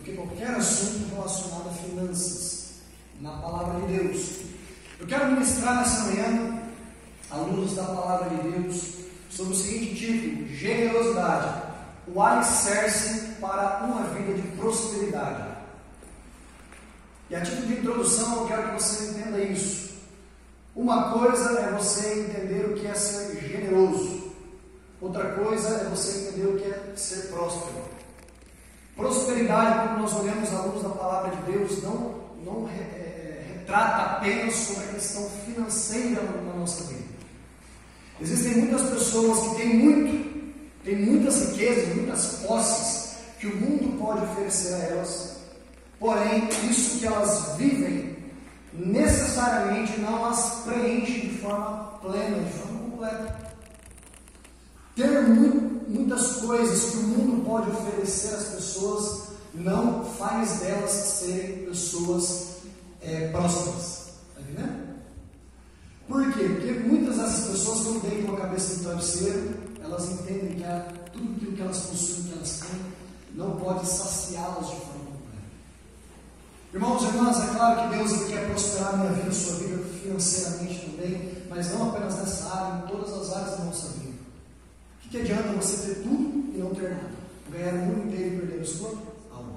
que qualquer assunto relacionado a finanças na palavra de Deus. Eu quero ministrar nessa manhã, à luz da palavra de Deus, sobre o seguinte título: generosidade, o alicerce para uma vida de prosperidade. E a título de introdução, eu quero que você entenda isso. Uma coisa é você entender o que é ser generoso, outra coisa é você entender o que é ser próspero. Prosperidade, quando nós olhamos à luz da palavra de Deus, não retrata apenas sobre a questão financeira na nossa vida. Existem muitas pessoas que têm muitas riquezas, muitas posses que o mundo pode oferecer a elas, porém, isso que elas vivem necessariamente não as preenche de forma plena, de forma completa. Ter muitas coisas que o mundo pode oferecer às pessoas não faz delas serem pessoas prósperas. Está entendendo? Por quê? Porque muitas dessas pessoas, quando deitam a cabeça no travesseiro, elas entendem que tudo aquilo que elas possuem, que elas têm, não pode saciá-las de forma completa. Irmãos e irmãs, é claro que Deus quer prosperar a minha vida, a sua vida financeiramente também, mas não apenas nessa área, em todas as áreas da nossa vida. O que adianta você ter tudo e não ter nada? Ganhar o mundo inteiro e perder a sua alma.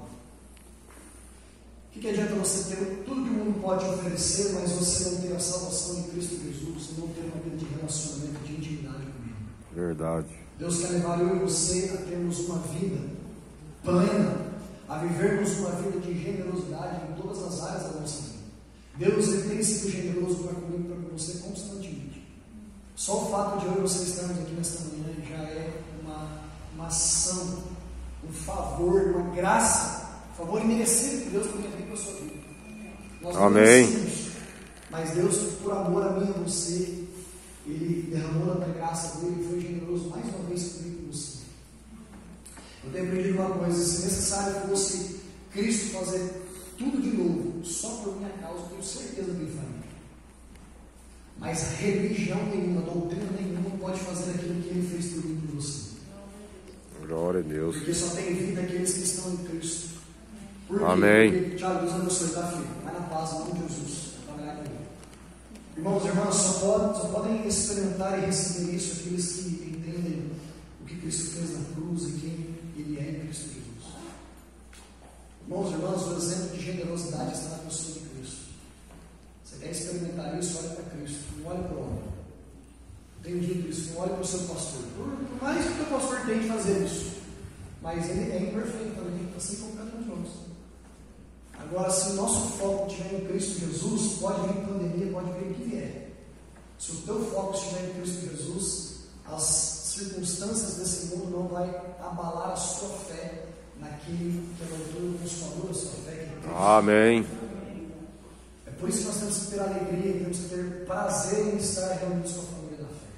O que adianta você ter tudo que o mundo pode oferecer, mas você não ter a salvação em Cristo Jesus, e não ter uma vida de relacionamento, de intimidade comigo? Verdade. Deus quer levar eu e você a termos uma vida plena, a vivermos uma vida de generosidade em todas as áreas da nossa vida. Deus tem sido generoso para comigo, para com você constantemente. Só o fato de eu e você estarmos aqui nesta manhã já é uma ação, um favor, uma graça, um favor imerecido que Deus tem feito para a sua vida. Nós não merecemos, mas Deus, por amor a mim e a você, Ele derramou da graça dele e foi generoso mais uma vez comigo e com você. Eu tenho aprendido uma coisa: se necessário fosse Cristo fazer tudo de novo, só por minha causa, tenho certeza que Ele faria. Mas religião nenhuma, doutrina nenhuma pode fazer aquilo que Ele fez por mim e por você. Glória a Deus. Porque só tem vida aqueles que estão em Cristo. Por Amém. Quê? Porque, Tiago, Deus abençoe, tá, filho? Vai na paz, em nome de Jesus. Vai trabalhar comigo. Irmãos e irmãs, só podem experimentar e receber isso aqueles que entendem o que Cristo fez na cruz e quem Ele é em Cristo Jesus. Irmãos e irmãs, o exemplo de generosidade está na pessoa de Cristo. Você quer experimentar isso? Olha para Cristo, não olhe para o homem. Tenho dito isso, não olhe para o seu pastor. Por mais que o teu pastor tente fazer isso, mas ele é imperfeito também, assim como cada um de nós. Agora, se o nosso foco estiver em Cristo Jesus, pode vir pandemia, pode vir o que vier. Se o teu foco estiver em Cristo Jesus, as circunstâncias desse mundo não vai abalar a sua fé naquele que é o autor e consumador da sua fé, que é Cristo. Amém. É por isso que nós temos que ter alegria, temos que ter prazer em estar reunidos com a família da fé.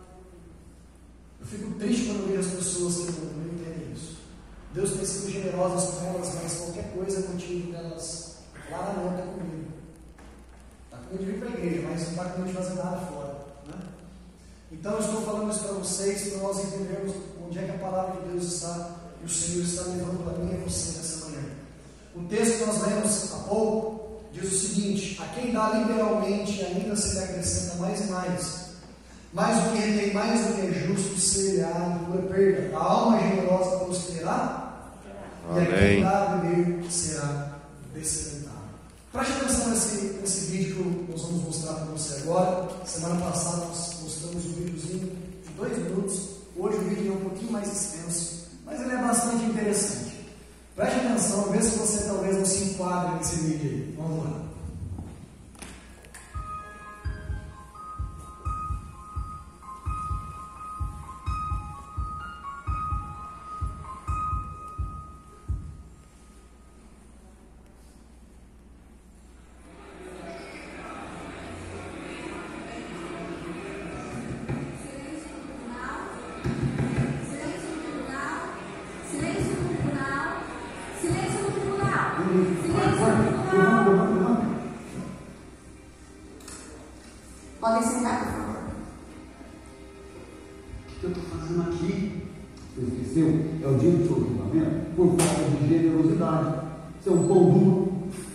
Eu fico triste quando vejo as pessoas que não entendem isso. Deus tem sido generoso com elas, mas qualquer coisa é motivo delas. Lá não, está comigo. Está comigo de vir para a igreja, mas não está comigo de fazer nada fora. Né? Então eu estou falando isso para vocês, para nós entendermos onde é que a palavra de Deus está e o Senhor está levando para mim e você nessa manhã. O texto que nós lemos há pouco diz o seguinte: a quem dá liberalmente ainda se lhe acrescenta mais e mais. Mas o que retém mais do que é justo será e não perda. A alma generosa prosperará. Amém. E a quem dá a beber será descedentado. Preste atenção nesse vídeo que nós vamos mostrar para você agora. Semana passada nós mostramos um videozinho de 2 minutos. Hoje o vídeo é um pouquinho mais extenso, mas ele é bastante interessante. Preste atenção, vê se você talvez não se enquadre nesse vídeo aí. Vamos lá. Podem sentar, por favor. O que eu estou fazendo aqui? Você esqueceu? É o dia do seu julgamento por falta de generosidade. Seu pão duro.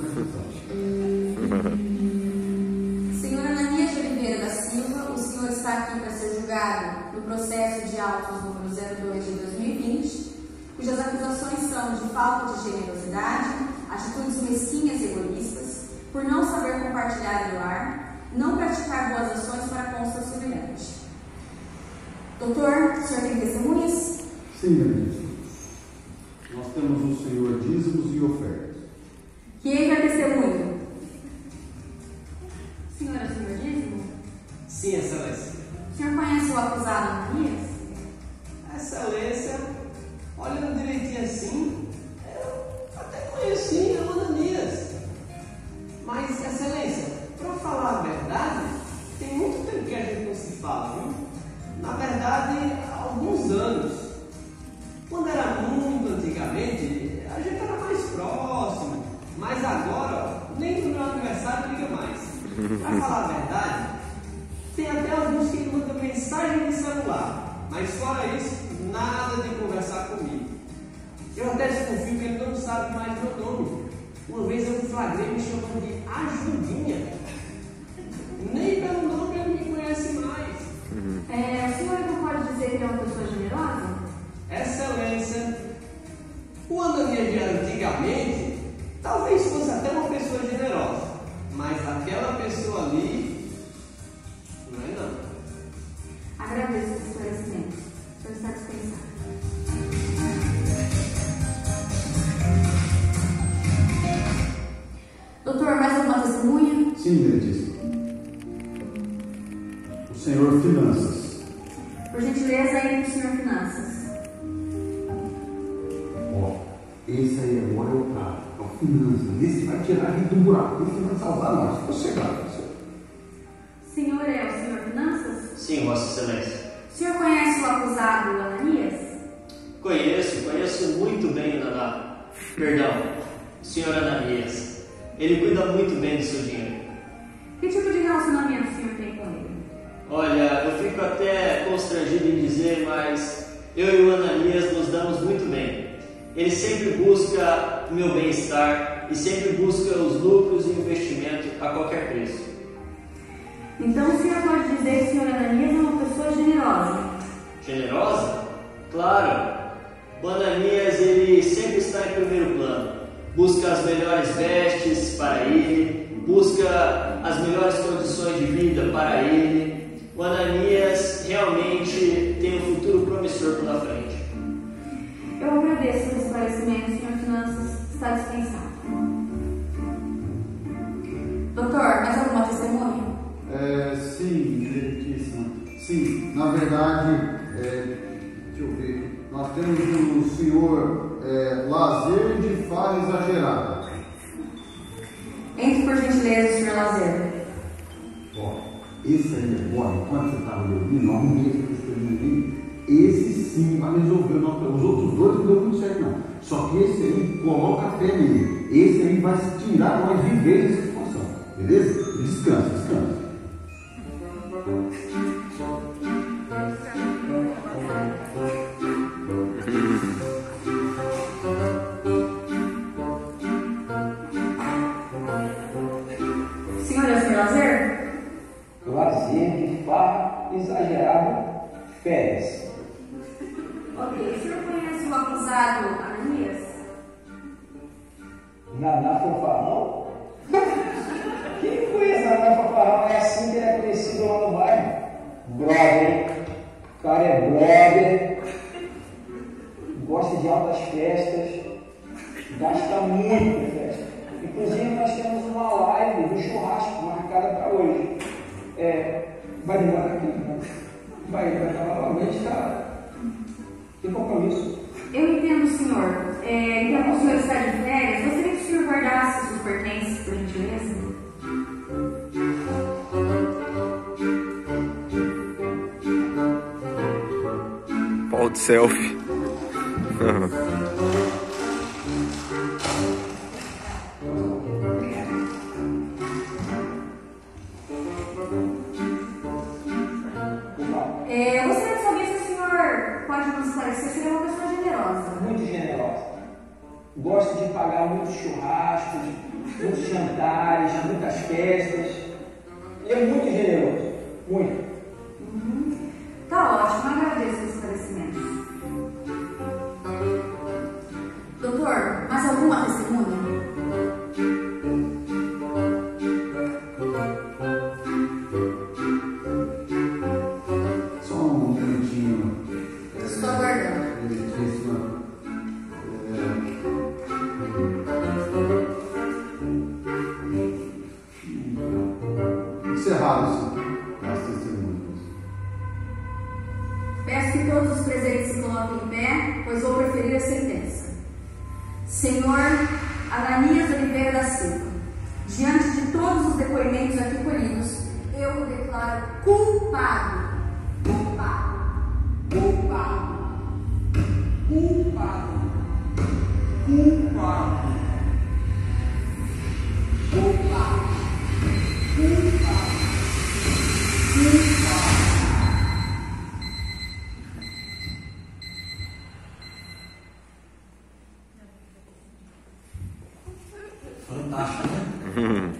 Senhor Ananias de Oliveira da Silva, o senhor está aqui para ser julgado no processo de autos número 02 de 2020, cujas acusações são de falta de generosidade, atitudes mesquinhas e egoístas, por não saber compartilhar e doar, não praticar boas ações para com o seu semelhante. Doutor, o senhor tem testemunhas? Sim, Benedito. Nós temos o Senhor dízimos e ofertas. Quem é testemunho? Senhora, o senhor dízimo? Sim, Excelência. O senhor conhece o acusado Ananias? Excelência, olhando direitinho assim, eu até conheci o Ananias. Mas, Excelência, para falar a verdade, tem muito tempo que a gente não se fala, viu? Na verdade, há alguns anos. Quando era muito antigamente, a gente era mais próximo. Mas agora, nem no meu aniversário liga mais. Para falar a verdade, tem até alguns que mandam mensagem de celular. Mas fora isso, nada de conversar comigo. Eu até desconfio que ele não sabe mais meu nome. Uma vez eu flagrei me chamando de Ajudinha. Nem pelo nome ele me conhece mais. O senhor não pode dizer que ele é uma pessoa generosa? Excelência, o Ananias de antigamente talvez fosse até uma pessoa generosa, mas aquela pessoa ali não é não. Agradeço o esclarecimento. O senhor está dispensado. Doutor, mais alguma testemunha? Sim, Benedito. O Senhor Finanças. Por gentileza, aí do senhor Finanças. Ó, esse aí agora é o cara. É o Finanças. Esse vai tirar a gente do buraco. Esse vai salvar nós. Vou chegar. Senhor é o senhor Finanças? Sim, Vossa Excelência. O senhor conhece o acusado Ananias? Conheço muito bem o senhor Ananias. Ele cuida muito bem do seu dinheiro. Que tipo de relacionamento o senhor tem com ele? Olha, eu fico até constrangido em dizer, mas eu e o Ananias nos damos muito bem. Ele sempre busca o meu bem-estar e sempre busca os lucros e investimento a qualquer preço. Então o senhor pode dizer que o senhor Ananias é uma pessoa generosa? Generosa? Claro. O Ananias, ele sempre está em primeiro plano. Busca as melhores vestes para ele, busca as melhores condições de vida para ele. O Ananias realmente tem um futuro promissor pela frente. Eu agradeço o esclarecimento, senhor Finanças. Está dispensado. Doutor, mais alguma testemunha? Sim, Beneditíssima. Sim, na verdade, deixa eu ver. Nós temos o senhor Lazer de Fala Exagerada. Entre, por gentileza, senhor Lazer. Ó, esse aí agora, enquanto você estava ouvindo, nós não esse testemunho aí. Esse sim vai resolver. Os outros dois não deu muito certo, não. Só que esse aí, coloca a fé nele. Esse aí vai se tirar nós de vez dessa situação. Beleza? Descansa. Senhor Lazer? Lazer de farra exagerada, férias. Ok, o senhor conhece o acusado Ananias? Naná Fanfarrão? Quem conhece Naná Fanfarrão? É assim que ele é conhecido lá no bairro. Brother, o cara é brother, gosta de altas festas, gasta muito em festa. Inclusive nós temos uma live do churrasco marcada para hoje. Vai demorar aqui, né? Vai novamente, tá? Tem compromisso. Eu entendo, senhor. Então, o senhor está de férias. Gostaria que o senhor guardasse seus pertences, por gentileza? Pau de selfie. Eu gostaria de saber se o senhor pode nos esclarecer se ele é uma pessoa generosa. Muito generosa. gosta de pagar muitos churrascos, muitos jantares, muitas festas. Ele é muito generoso, muito. Tá ótimo, agradeço esse esclarecimento. Doutor, mais alguma testemunha? Só um minutinho. Estou aguardando. Encerrado-se as testemunhas. Peço que todos os presentes se coloquem em pé, pois vou preferir a sentença. Senhor Ananias Oliveira da Silva, diante de todos os depoimentos aqui colhidos, eu o declaro culpado. Culpado. Culpado. Culpado. Culpado. Culpado. Culpado. Culpado. Fantástico, né?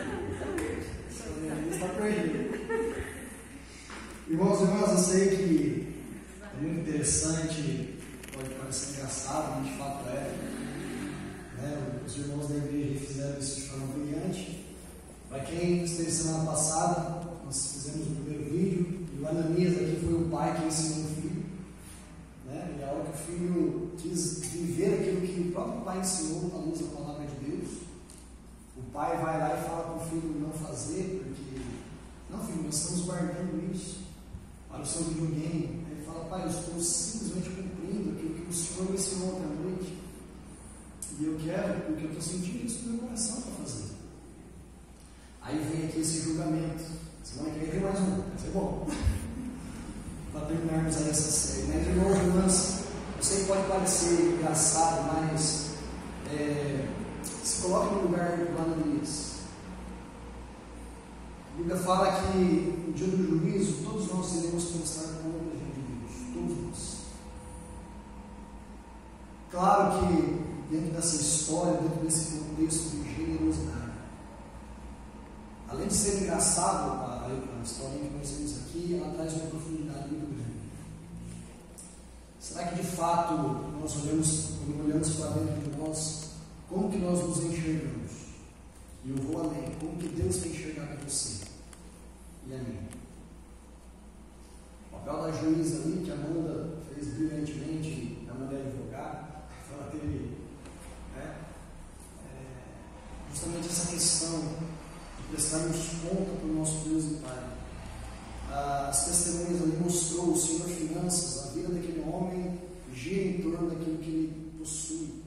Está perdido. Irmãos e irmãs, eu sei que é muito interessante, pode parecer engraçado, mas de fato é. Né? Os irmãos da igreja fizeram isso de forma brilhante. Para quem esteve semana passada, nós fizemos o primeiro vídeo, e o Ananias aqui foi o pai que ensinou o filho. Né? E a hora que o filho quis viver aquilo que o próprio pai ensinou à luz da palavra de Deus, o pai vai lá e fala para o filho não fazer, porque, não filho, nós estamos guardando isso para o seu videogame. Aí ele fala, pai, eu estou simplesmente cumprindo aquilo que o Senhor me ensinou ontem à noite. E eu quero, porque eu estou sentindo isso no meu coração para fazer. Aí vem aqui esse julgamento. Semana que vem tem mais um, vai ser bom. Para terminarmos aí essa série. Mas, irmãos e irmãs, eu sei que pode parecer engraçado, mas se coloque no lugar do Ananias. A Bíblia fala que no dia do juízo, todos nós iremos prestar conta de Deus. Todos nós. Claro que dentro dessa história, dentro desse contexto de generosidade, além de ser engraçado a história que nós temos aqui, ela traz uma profundidade muito grande. Será que de fato nós olhamos, quando olhamos para dentro de nós, como que nós nos enxergamos? E eu vou além, como que Deus tem enxergado você e a mim? O papel da juíza ali, que a Amanda fez brilhantemente na maneira de advogar, ela teve justamente essa questão de prestarmos conta para o nosso Deus e Pai. As testemunhas ali mostrou o Senhor Finanças, a vida daquele homem gira em torno daquilo que ele possui.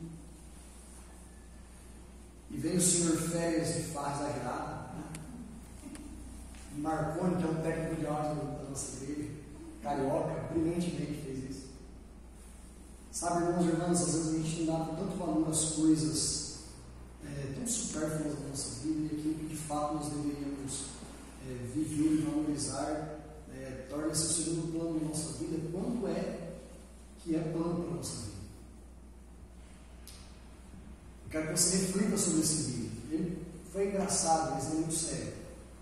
E vem o Senhor Férias e faz a grada, né? Marconi, que é um técnico de áudio da nossa igreja, carioca, brilhantemente fez isso. Sabe, irmãos e irmãs, às vezes a gente tem dado tanto valor às coisas tão supérfluas da nossa vida, e aquilo que de fato nós deveríamos viver e valorizar torna-se o segundo plano da nossa vida. Quando é que é plano para a nossa vida? Eu quero que você reflita sobre esse vídeo. Ele foi engraçado, mas ele é muito sério.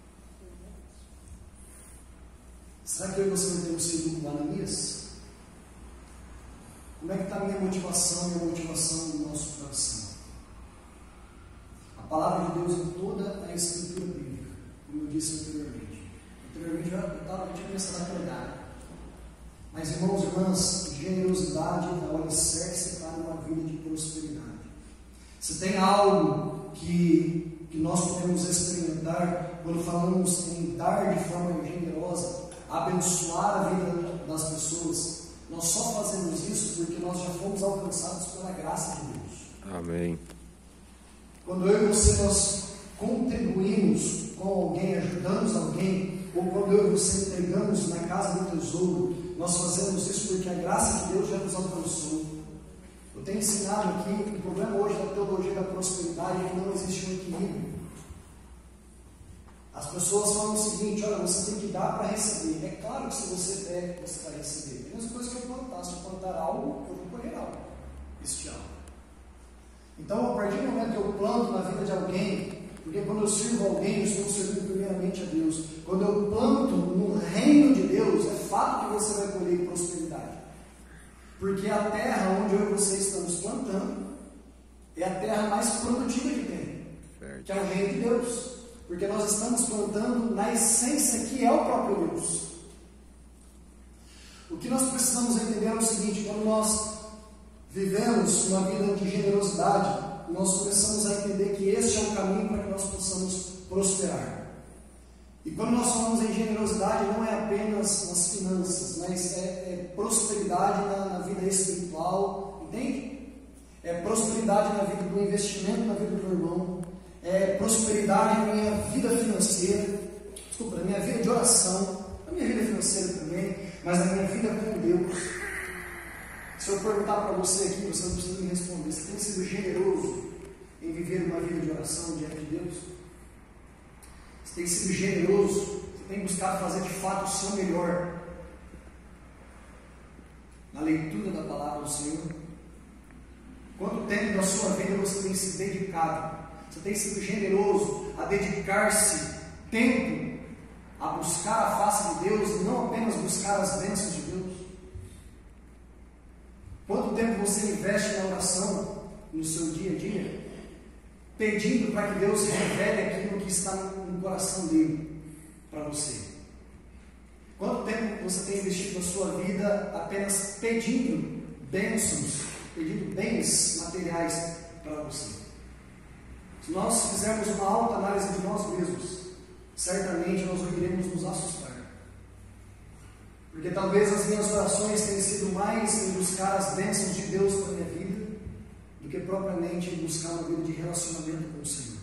Será que eu e você não temos sido como Ananias? Como é que está a minha motivação e a motivação do nosso coração? A palavra de Deus em toda a Escritura Bíblica, como eu disse anteriormente. Anteriormente eu tinha pensado na verdade. Mas, irmãos e irmãs, generosidade é o alicerce para uma vida de prosperidade. Se tem algo que nós podemos experimentar quando falamos em dar de forma generosa, abençoar a vida das pessoas, nós só fazemos isso porque nós já fomos alcançados pela graça de Deus. Amém. Quando eu e você nós contribuímos com alguém, ajudamos alguém, ou quando eu e você entregamos na casa do tesouro, nós fazemos isso porque a graça de Deus já nos alcançou. Eu tenho ensinado aqui, o problema hoje da teologia da prosperidade é que não existe um equilíbrio. As pessoas falam o seguinte: olha, você tem que dar para receber. É claro que se você der, você vai receber. É a mesma coisa que eu plantar. Se eu plantar algo, eu vou colher algo. Este algo. Então, a partir do momento que eu planto na vida de alguém, porque quando eu sirvo alguém, eu estou servindo primeiramente a Deus. Quando eu planto no reino de Deus, é fato que você vai colher prosperidade. Porque a terra onde eu e você estamos plantando é a terra mais produtiva que tem, que é o reino de Deus. Porque nós estamos plantando na essência que é o próprio Deus. O que nós precisamos entender é o seguinte: quando nós vivemos uma vida de generosidade, nós começamos a entender que este é o caminho para que nós possamos prosperar. E quando nós falamos em generosidade, não é apenas nas finanças, mas é prosperidade na vida espiritual, entende? É prosperidade na vida do investimento, na vida do irmão, é prosperidade na minha vida financeira, na minha vida de oração, na minha vida financeira também, mas na minha vida com Deus. Se eu perguntar para você aqui, você não precisa me responder: você tem sido generoso em viver uma vida de oração diante de Deus? Você tem sido generoso? Você tem buscado fazer de fato o seu melhor na leitura da palavra do Senhor? Quanto tempo da sua vida você tem se dedicado? Você tem sido generoso a dedicar-se tempo a buscar a face de Deus e não apenas buscar as bênçãos de Deus? Quanto tempo você investe na oração no seu dia a dia, pedindo para que Deus revele aquilo que está no coração dele para você? Quanto tempo você tem investido na sua vida apenas pedindo bênçãos, pedindo bens materiais para você? Se nós fizermos uma autoanálise de nós mesmos, certamente nós iremos nos assustar. Porque talvez as minhas orações tenham sido mais em buscar as bênçãos de Deus para a minha vida, do que propriamente em buscar uma vida de relacionamento com o Senhor.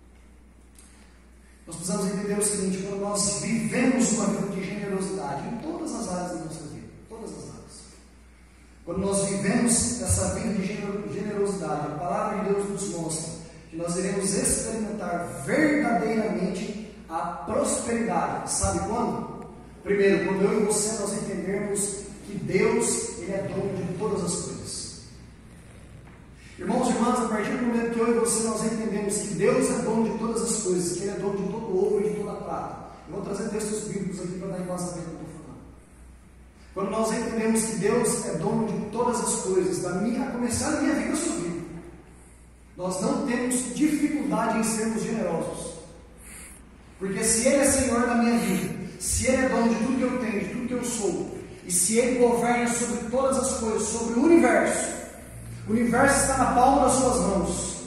Nós precisamos entender o seguinte: quando nós vivemos uma vida de generosidade em todas as áreas da nossa vida, todas as áreas, quando nós vivemos essa vida de generosidade, a palavra de Deus nos mostra que nós iremos experimentar verdadeiramente a prosperidade. Sabe quando? Primeiro, quando eu e você nós entendermos que Deus, Ele é dono de todas as coisas. Irmãos e irmãs, a partir do momento que eu e você nós entendemos que Deus é dono de todas as coisas, que Ele é dono de todo o ouro e de toda a prata. Eu vou trazer textos bíblicos aqui para dar embasamento no que eu estou falando. Quando nós entendemos que Deus é dono de todas as coisas, a começar da minha vida e da sua vida, nós não temos dificuldade em sermos generosos. Porque se Ele é Senhor da minha vida, se Ele é dono de tudo que eu tenho, de tudo que eu sou, e se Ele governa sobre todas as coisas, sobre o universo está na palma das suas mãos.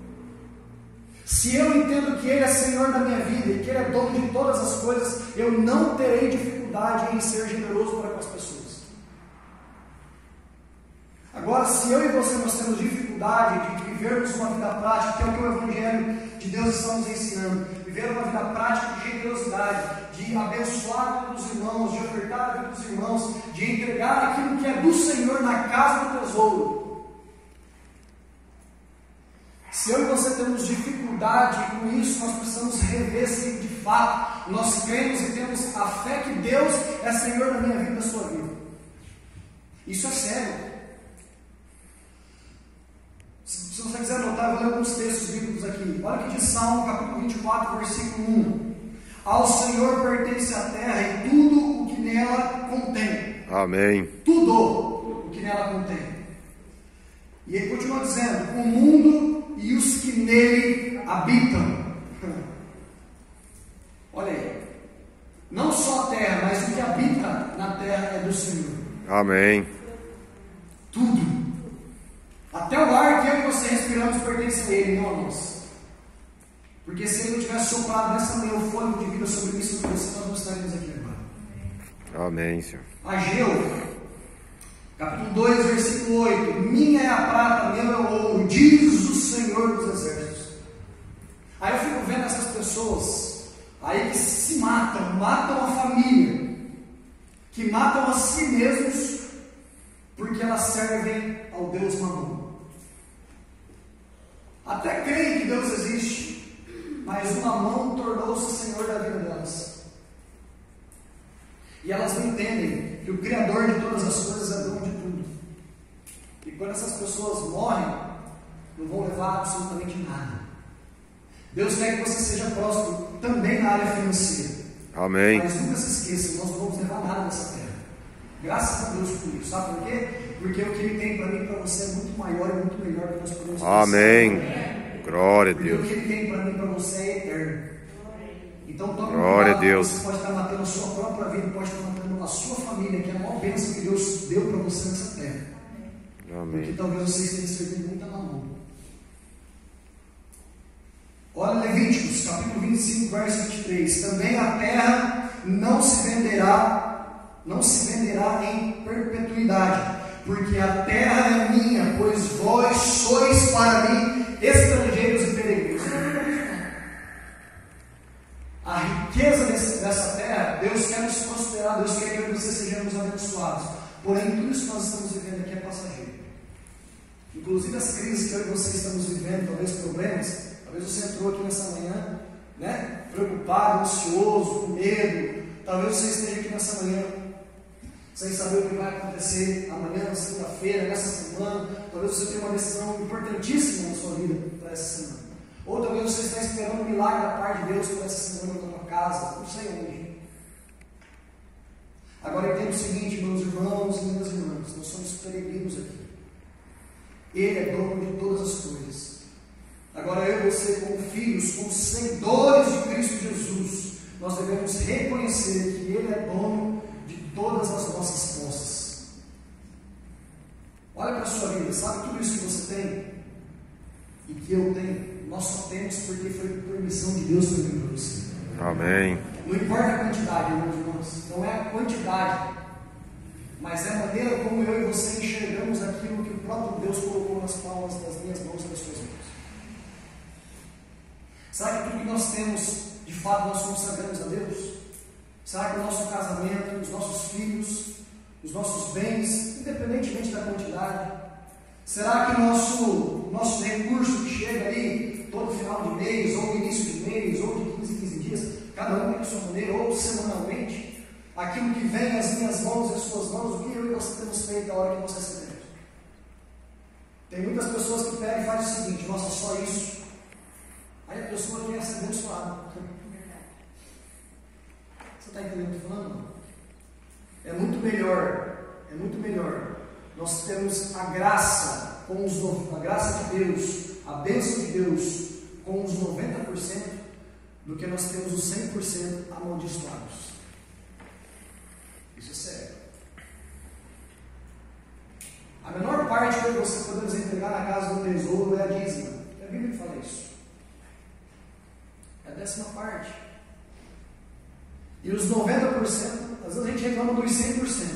Se eu entendo que Ele é Senhor da minha vida e que Ele é dono de todas as coisas, eu não terei dificuldade em ser generoso para com as pessoas. Agora, se eu e você nós temos dificuldade de vivermos uma vida prática, que é o que o Evangelho de Deus está nos ensinando, viver uma vida prática de generosidade, de abençoar a vida dos irmãos, de ofertar a vida dos irmãos, de entregar aquilo que é do Senhor na casa do tesouro. Se eu e você temos dificuldade com isso, nós precisamos rever se de fato nós cremos e temos a fé que Deus é Senhor da minha vida e da sua vida. Isso é sério. Se você quiser anotar, eu vou ler alguns textos bíblicos aqui. Olha o que diz Salmo capítulo 24, versículo 1. Ao Senhor pertence a terra e tudo o que nela contém. Amém. Tudo o que nela contém. E ele continua dizendo: o mundo e os que nele habitam. Olha aí. Não só a terra, mas o que habita na terra é do Senhor. Amém. Tudo. Até o ar que eu e você respiramos pertence a Ele, não a nós. Porque se Ele não tivesse soprado nessa manhã o fôlego de vida sobre mim, sobre você, nós não estaríamos aqui agora. Amém, Senhor. Ageu, capítulo 2, versículo 8. Minha é a prata, meu é o ouro, diz o Senhor dos Exércitos. Aí eu fico vendo essas pessoas aí que se matam a família, que matam a si mesmos, porque elas servem ao Deus Mamon. Até creem que Deus existe, mas o Mamon tornou-se Senhor da vida delas. E elas não entendem que o Criador de todas as coisas é dono de tudo. E quando essas pessoas morrem, não vão levar absolutamente nada. Deus quer que você seja próspero também na área financeira. Amém. Mas nunca se esqueça, nós não vamos levar nada dessa terra. Graças a Deus por isso. Sabe por quê? Porque o que Ele tem para mim e para você é muito maior e muito melhor do que nós podemos pensar. Amém. Glória a Porque Deus. o que Ele tem para mim e para você é eterno. Então tome Glória cuidado, a Deus. você pode estar matando a sua própria vida, pode estar matando a sua família, que é a maior bênção que Deus deu para você nessa terra. Porque Amém. talvez você esteja servindo muita mamão. Olha Levíticos, capítulo 25, verso 23. Também a terra não se venderá em perpetuidade, porque a terra é minha, pois vós sois para mim estrangeiros e peregrinos. A riqueza dessa terra, Deus quer nos prosperar, Deus quer que eu e você sejamos abençoados. Porém, tudo isso que nós estamos vivendo aqui é passageiro. Inclusive as crises que eu e você estamos vivendo, talvez problemas, talvez você entrou aqui nessa manhã, né, preocupado, ansioso, com medo. Talvez você esteja aqui nessa manhã sem saber o que vai acontecer amanhã, na segunda-feira, nessa semana. Talvez você tenha uma decisão importantíssima na sua vida para essa semana. Ou talvez você está esperando um milagre da parte de Deus para essa semana na tua casa, não sei onde. Agora entenda o seguinte, meus irmãos e minhas irmãs, nós somos peregrinos aqui. Ele é dono de todas as coisas. Agora eu e você, como filhos, como seguidores de Cristo Jesus, nós devemos reconhecer que Ele é dono de todas as nossas posses. Olha para a sua vida, sabe tudo isso que você tem e que eu tenho? Nós só temos porque foi permissão de Deus para mim e para você. Amém. Não importa a quantidade, meus irmãos, não é a quantidade, mas é a maneira como eu e você enxergamos aquilo que o próprio Deus colocou nas palmas das minhas mãos e das suas mãos. Será que tudo que nós temos, de fato, nós consagramos a Deus? Será que o nosso casamento, os nossos filhos, os nossos bens, independentemente da quantidade, será que o nosso recurso que chega ali todo final de mês, ou início de mês, ou de 15 em 15 dias, cada um tem a sua maneira, ou semanalmente, aquilo que vem às minhas mãos e às suas mãos, o que eu e você temos feito a hora que nós recebemos? Tem muitas pessoas que pegam e fazem o seguinte: nossa, só isso. Aí a pessoa quer ser abençoada. Você está entendendo o que eu estou falando? É muito melhor nós temos a graça a graça de Deus, a bênção de Deus com os 90% do que nós temos os 100% amaldiçoados. Isso é sério. A menor parte que você podemos entregar na casa do tesouro é a dízima. É a Bíblia que fala isso. É a 10ª parte. E os 90%, às vezes a gente reclama dos 100%.